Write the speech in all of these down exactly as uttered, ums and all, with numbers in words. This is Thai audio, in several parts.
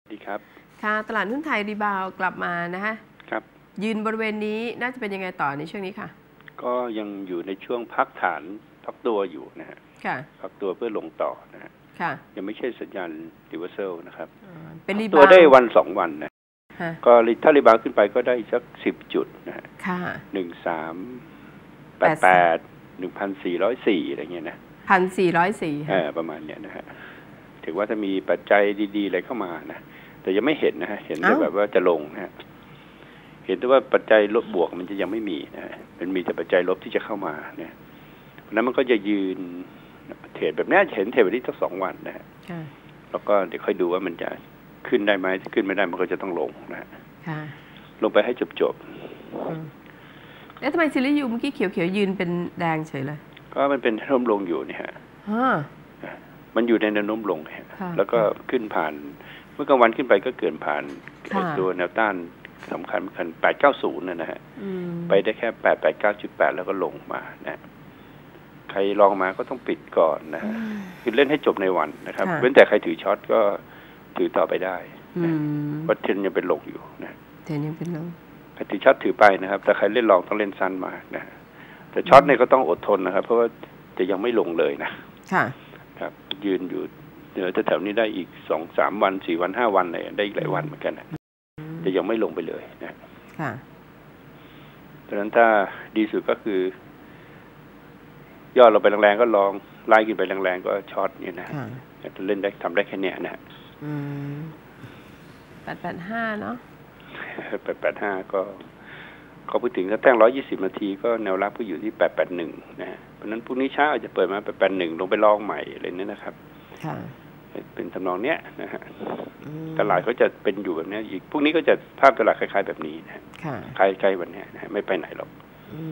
ดีครับค่ะตลาดหุ้นไทยรีบาวกลับมานะฮะครับยืนบริเวณนี้น่าจะเป็นยังไงต่อในช่วงนี้ค่ะก็ยังอยู่ในช่วงพักฐานพักตัวอยู่นะฮะค่ะพักตัวเพื่อลงต่อนะฮะค่ะยังไม่ใช่สัญญาณรีเวอร์เซลนะครับเป็นรีบาวตัวได้วันสองวันนะก็ถ้ารีบาวขึ้นไปก็ได้สักสิบจุดนะฮะค่ะหนึ่งสามแปดแปดหนึ่งพันสี่ร้อยสี่อะไรเงี้ยนะพันสี่ร้อยสี่เออประมาณเนี้ยนะฮะถือว่าถ้ามีปัจจัยดีๆอะไรเข้ามานะแต่ยังไม่เห็นนะฮะเห็นแต่แบบว่าจะลงนะฮะเห็นแต่ว่าปัจจัยลบบวกมันจะยังไม่มีนะฮะมันมีแต่ปัจจัยลบที่จะเข้ามาเนี่ยเพราะนั้นมันก็จะยืนเทรดแบบนี้เห็นเทรดแบบนี้ทั้งสองวันนะฮะแล้วก็เดี๋ยวค่อยดูว่ามันจะขึ้นได้ไหมถ้าขึ้นไม่ได้มันก็จะต้องลงนะฮะลงไปให้จบๆแล้วทำไมซิลิยูเมื่อกี้เขียวๆยืนเป็นแดงเฉยเลยก็มันเป็นแนวโน้มลงอยู่นี่ฮะมันอยู่ในแนวโน้มลงแล้วก็ขึ้นผ่านเมื่อกลางวันขึ้นไปก็เกินผ่านตัวแนวต้านสำคัญคันแปดเก้าศูนย์นะฮะไปได้แค่แปดแปดเก้าจุดแปดแล้วก็ลงมานะใครลองมาก็ต้องปิดก่อนนะฮะคือเล่นให้จบในวันนะครับเว้นแต่ใครถือช็อตก็ถือต่อไปได้เพราะเทรนยังเป็นลงอยู่นะเทรนยังเป็นลงใครถือช็อตถือไปนะครับแต่ใครเล่นลองต้องเล่นสั้นมานะแต่ช็อตเนี่ยก็ต้องอดทนนะครับเพราะว่าจะยังไม่ลงเลยนะครับยืนอยู่เหนือแถวนี้ได้อีกสองสามวันสี่วันห้าวันเลยได้อีกหลายวันเหมือนกันนะจะยังไม่ลงไปเลยนะค่ะเพราะฉะนั้นถ้าดีสุดก็คือย่อเราไปแรงๆก็ลองไล่ขึ้นไปแรงๆก็ช็อตเนี่ยนะจะเล่นได้ทำได้แค่เนี้ยนะอืมแปดแปดห้าเนาะแปดแปดห้าก็เขาพูดถึงถ้าแท่งร้อยยี่สิบนาทีก็แนวรับก็อยู่ที่แปดแปดหนึ่งนะเพราะนั้นพรุ่งนี้เช้าอาจจะเปิดมาแปดแปดหนึ่งลงไปลองใหม่อะไรนี้นะครับเป็นทำนองเนี้ยนะฮะตลาดเขาจะเป็นอยู่แบบนี้อีกพรุ่งนี้ก็จะภาพตลาดคล้ายๆแบบนี้นะคล้ายๆวันนี้นะไม่ไปไหนหรอก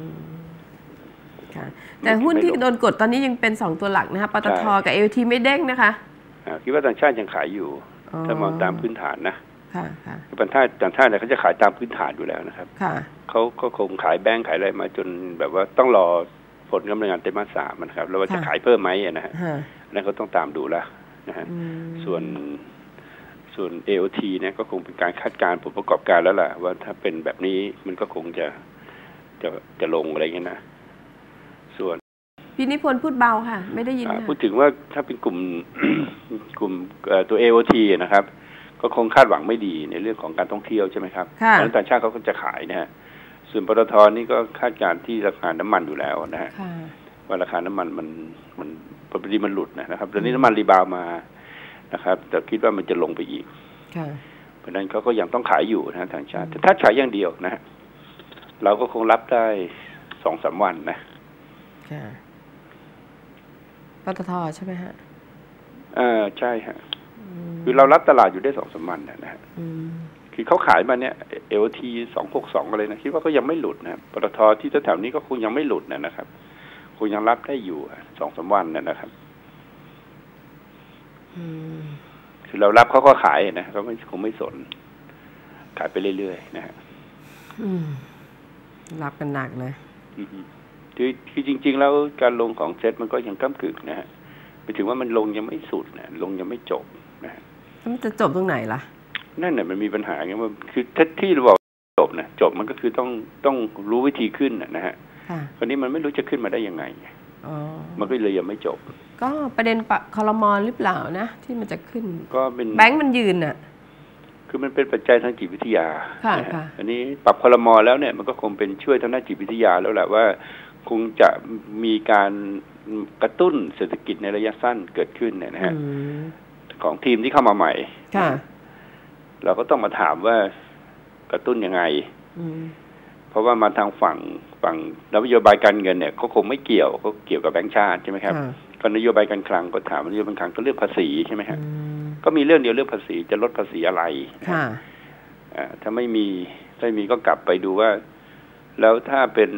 แต่หุ้นที่โดนกดตอนนี้ยังเป็นสองตัวหลักนะคะปตท.กับ เอ แอล ที ไม่เด้งนะคะคิดว่าต่างชาติยังขายอยู่ถ้ามองตามพื้นฐานนะต่างชาติต่างชาติเนี่ยเขาจะขายตามพื้นฐานอยู่แล้วนะครับเขาก็คงขายแบงก์ขายอะไรมาจนแบบว่าต้องรอผลกำลังงานไตรมาสสามนะครับแล้วว่าจะขายเพิ่มไหมนะฮะนั่นก็ต้องตามดูแล้วนะฮะส่วนส่วน เอ โอ ที เนี่ยก็คงเป็นการคาดการณ์ผลประกอบการแล้วล่ะว่าถ้าเป็นแบบนี้มันก็คงจะจะจะลงอะไรเงี้ยนะส่วนพี่นิพนธ์พูดเบาค่ะไม่ได้ยินพูดถึงว่าถ้าเป็นกลุ่ม กลุ่มตัว เอ โอ ที นะครับก็คงคาดหวังไม่ดีในเรื่องของการท่องเที่ยวใช่ไหมครับเพราะฉะนั้นต่างชาติเขาก็จะขายนะฮะส่วนปตท.นี่ก็คาดการณ์ที่ราคาน้ำมันอยู่แล้วนะฮะว่าราคาน้ำมันมันมันพอดีมันหลุดนะครับตอนนี้น้ำมันรีบาวมานะครับแต่คิดว่ามันจะลงไปอีกเพราะนั้นเขาก็ยังต้องขายอยู่นะต่างชาติแต่ถ้าขายอย่างเดียวนะฮะเราก็คงรับได้สองสามวันนะปตท.ใช่ไหมฮะอ่าใช่ฮะคือเรารับตลาดอยู่ได้สองสามวันนะฮะคือเขาขายมาเนี่ย เอ โอ ที สองหกสองอะไรนะคิดว่าก็ยังไม่หลุดนะปตท.ที่แถวๆนี้ก็คงยังไม่หลุดนะนะครับคงยังรับได้อยู่สองสามวันนะนะครับคือเรารับเขาก็ขายนะเขาไม่คงไม่สนขายไปเรื่อยๆนะฮะรับกันหนักเลยคือคือจริงๆแล้วการลงของเซ็ตมันก็ยังก้ำกึ่งนะฮะไปถึงว่ามันลงยังไม่สุดนะลงยังไม่จบนะมันจะจบตรงไหนล่ะนั่นแหละมันมีปัญหาไงว่าคือถ้าที่เราบอกจบนะจบมันก็คือต้องต้องรู้วิธีขึ้นนะฮะคราวนี้มันไม่รู้จะขึ้นมาได้ยังไงมันก็เลยยังไม่จบก็ประเด็นปะคลมอหรือเปล่านะที่มันจะขึ้นก็เป็นแบงก์มันยืนอ่ะคือมันเป็นปัจจัยทางจิตวิทยาอันนี้ปรับคลมอแล้วเนี่ยมันก็คงเป็นช่วยทางด้านจิตวิทยาแล้วแหละว่าคงจะมีการกระตุ้นเศรษฐกิจในระยะสั้นเกิดขึ้นเนี่ยนะฮะของทีมที่เข้ามาใหม่เราก็ต้องมาถามว่ากระตุ้นยังไงเพราะว่ามาทางฝั่งฝั่งนโยบายการเงินเนี่ยเขาคงไม่เกี่ยวเขาเกี่ยวกับแบงก์ชาติใช่ไหมครับก็นโยบายการคลังก็ถามนโยบายการคลังก็เรื่องภาษีใช่ไหมครับก็มีเรื่องเดียวเรื่องภาษีจะลดภาษีอะไรถ้าไม่มีถ้าไม่มีก็กลับไปดูว่าแล้วถ้าเป็น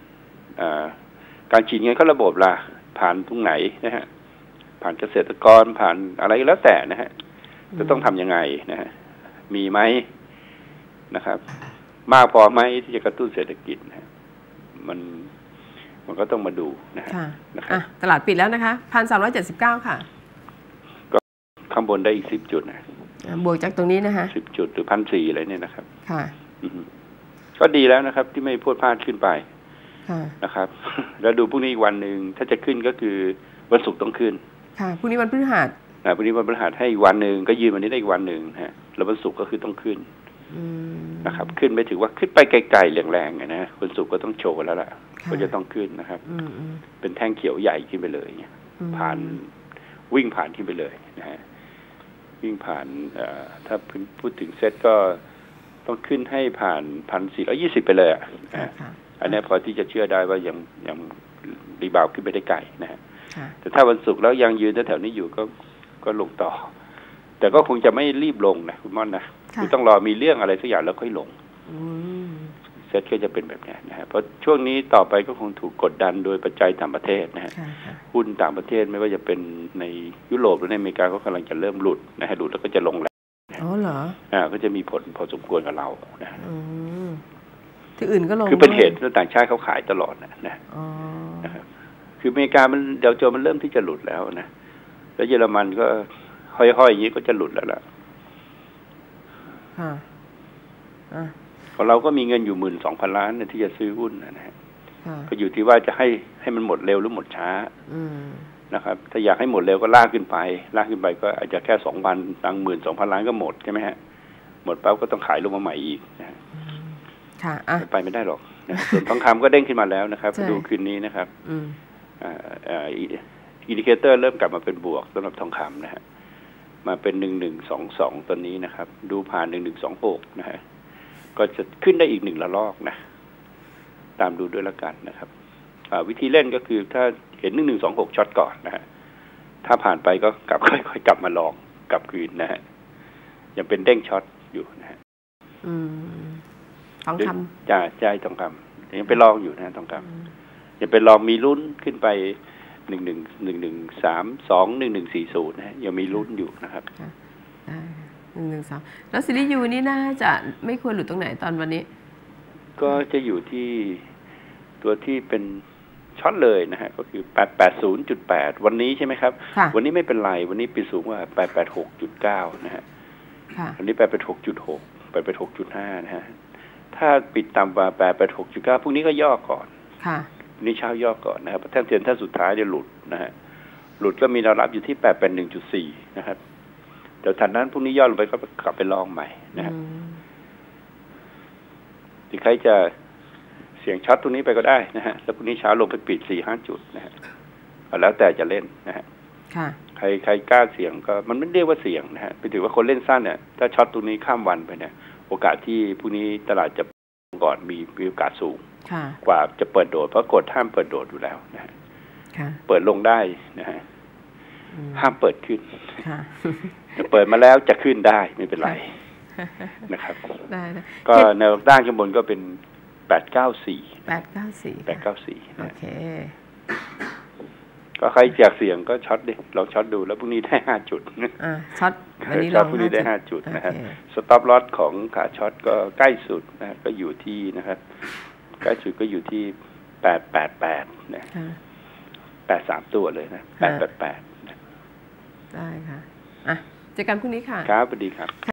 การฉีดเงินเข้าระบบล่ะผ่านตรงไหนนะฮะผ่านเกษตรกรผ่านอะไรแล้วแต่นะฮะจะต้องทำยังไงนะฮะมีไหมนะครับมากพอไหมที่จะกระตุ้นเศรษฐกิจนะมันมันก็ต้องมาดูนะฮะตลาดปิดแล้วนะคะพันสามร้อยเจ็ดสิบเก้าค่ะก็ข้างบนได้อีกสิบจุดนะบวกจากตรงนี้นะคะสิบจุดหรือพันสี่อะไรเนี่ยนะครับค่ะก็ดีแล้วนะครับที่ไม่พูดพลาดขึ้นไปนะครับแล้วดูพรุ่งนี้อีกวันหนึ่งถ้าจะขึ้นก็คือวันศุกร์ต้องขึ้นค่ะพรุ่งนี้วันพฤหัสนะพรุ่งนี้วันพฤหัสให้อีกวันหนึ่งก็ยืนวันนี้ได้อีกวันหนึ่งฮะแล้ววันศุกร์ก็คือต้องขึ้นนะครับขึ้นไม่ถือว่าขึ้นไปไกลๆแรงๆนะวันศุกร์ก็ต้องโชว์แล้วล่ะก็จะต้องขึ้นนะครับเป็นแท่งเขียวใหญ่ขึ้นไปเลยผ่านวิ่งผ่านขึ้นไปเลยนะฮะวิ่งผ่านถ้าพูดถึงเซตก็ต้องขึ้นให้ผ่านพันสี่ร้อยี่สิบไปเลยอ่ะอันนี้พอที่จะเชื่อได้ว่ายังยังรีบาวขึ้นไปได้ไกลนะฮะแต่ถ้าวันศุกร์แล้วยังยืนแถวๆนี้อยู่ก็ก็ลงต่อแต่ก็คงจะไม่รีบลงนะคุณม่อนนะคือต้องรอมีเรื่องอะไรสักอย่างแล้วค่อยลงเซตก็จะเป็นแบบนี้นะฮะเพราะช่วงนี้ต่อไปก็คงถูกกดดันโดยปัจจัยต่างประเทศนะฮะหุ้นต่างประเทศไม่ว่าจะเป็นในยุโรปหรือในอเมริกาก็กำลังจะเริ่มหลุดนะฮะหลุดแล้วก็จะลงแล้วอ๋อเหรออ่าก็จะมีผลพอสมควรกับเรานะที่อื่นก็ลงคือเป็นเหตุที่ต่างชาติเขาขายตลอดนะนะนะครับคืออเมริกามันเดี๋ยวโจมันเริ่มที่จะหลุดแล้วนะแล้วเยอรมันก็ห้อยๆอย่างนี้ก็จะหลุดแล้วล่ะของเราก็มีเงินอยู่หมื่นสองพันล้านเนี่ยที่จะซื้อหุ้นนะฮะก็อยู่ที่ว่าจะให้ให้มันหมดเร็วหรือหมดช้านะครับถ้าอยากให้หมดเร็วก็ลากขึ้นไปลากขึ้นไปก็อาจจะแค่สองพันตังหมื่นสองพันล้านก็หมดใช่ไหมฮะหมดปั๊บก็ต้องขายลงมาใหม่อีกนะค่ะไปไม่ได้หรอกส่วนทองคำก็เด้งขึ้นมาแล้วนะครับดูคืนนี้นะครับอินดิเคเตอร์เริ่มกลับมาเป็นบวกสำหรับทองคำนะฮะมาเป็นหนึ่งหนึ่งสองสองตอนนี้นะครับดูผ่านหนึ่งหนึ่งสองหกนะฮะก็จะขึ้นได้อีกหนึ่งระลอกนะตามดูด้วยละกันนะครับวิธีเล่นก็คือถ้าเห็นหนึ่งหนึ่งสองหกช็อตก่อนนะฮะถ้าผ่านไปก็กลับค่อยๆกลับมาลองกลับคืนนะฮะยังเป็นเด้งช็อตอยู่นะฮะทองคำจ่าใจทองคำยังไปลองอยู่นะทองคำยังไปลองมีลุ้นขึ้นไปหนึ่งหนึ่งหนึ่งหนึ่งสามสองหนึ่งหนึ่งสี่ศูนย์นะยังมีลุ้นอยู่นะครับหนึ่งหนึ่งสามแล้วซีรีส์ยูนี่น่าจะไม่ควรหลุดตรงไหนตอนวันนี้ก็จะอยู่ที่ตัวที่เป็นช็อตเลยนะฮะก็คือแปดแปดศูนย์จุดแปดวันนี้ใช่ไหมครับวันนี้ไม่เป็นไรวันนี้ปิดสูงกว่าแปดแปดหกจุดเก้านะฮะวันนี้แปดแปดหกจุดหกแปดแปดหกจุดห้านะฮะถ้าปิดต่ำกว่าแปดแปดหกจุดเก้าพรุ่งนี้ก็ย่อก่อนค่ะนี่เช้าย่อก่อนนะครับแท่งเทียนท่าสุดท้ายจะหลุดนะฮะหลุดก็มีแนวรับอยู่ที่แปดแปดหนึ่งจุดสี่นะครับเดี๋ยวทันนั้นพรุ่งนี้ย่อลงไปก็กลับไปลองใหม่นะครับที่ใครจะเสี่ยงช็อตตรงนี้ไปก็ได้นะฮะแล้วพรุ่งนี้เช้าลงไปปิดสี่ห้าจุดนะฮะแล้วแต่จะเล่นนะฮะใครใครกล้าเสี่ยงก็มันไม่เรียกว่าเสี่ยงนะฮะไปถือว่าคนเล่นสั้นเนี่ยถ้าช็อตตรงนี้ข้ามวันไปเนี่ยโอกาสที่พรุ่งนี้ตลาดจะก่อนมีมีโอกาสสูงกว่าจะเปิดโดดเพราะกฎห้ามเปิดโดดอยู่แล้วนะฮะเปิดลงได้นะฮะห้ามเปิดขึ้นจะเปิดมาแล้วจะขึ้นได้ไม่เป็นไรนะครับก็แนวด้านข้างบนก็เป็นแปดเก้าสี่แปดเก้าสี่แปดเก้าสี่โอเคก็ใครอยากเสี่ยงก็ช็อตดิลองช็อตดูแล้วพรุ่งนี้ได้ห้าจุดอ่าช็อตวันนี้ช็อตพรุ่งนี้ได้ห้าจุดนะฮะสต็อปลอสของขาช็อตก็ใกล้สุดนะก็อยู่ที่นะครับใกล้สุดก็อยู่ที่แปดแปดแปดนะแปดสามตัวเลยนะแปดแปดแปดได้ค่ะอ่ะเจอกันพรุ่งนี้ค่ะครับสวัสดีครับ